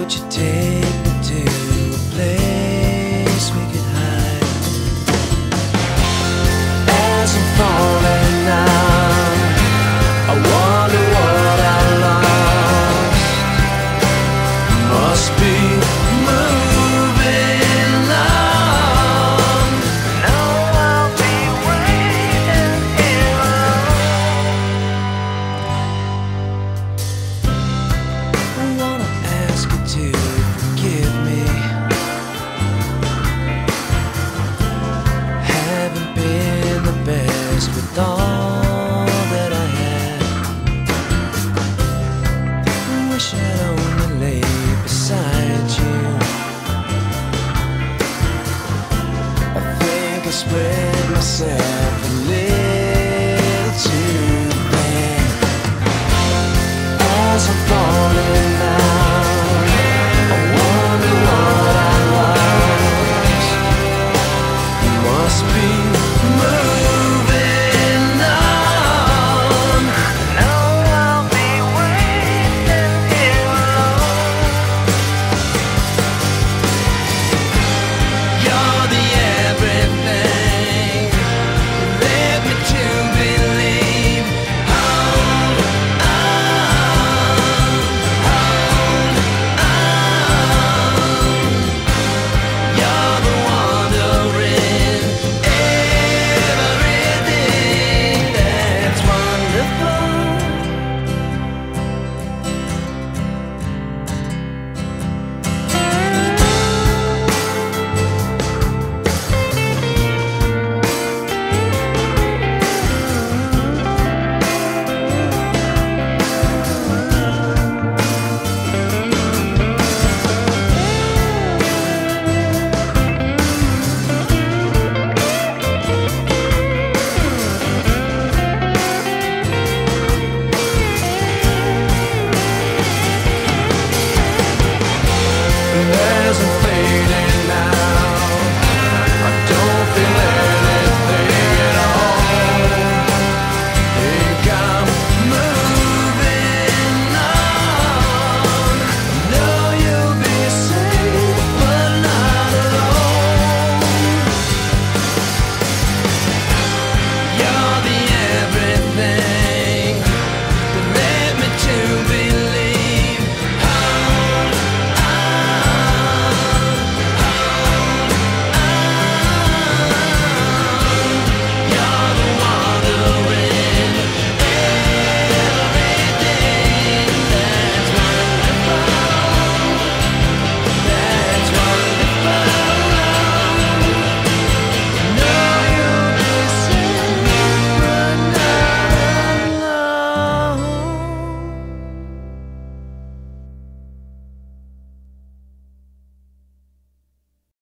Would you take me to a place we could hide? As I'm falling now, I wonder what I lost. Must be moving on. No, I'll be waiting here alone. I wanna ask you to forgive me. Haven't been the best with all that I had. I wish I'd only lay beside you. I think I spread myself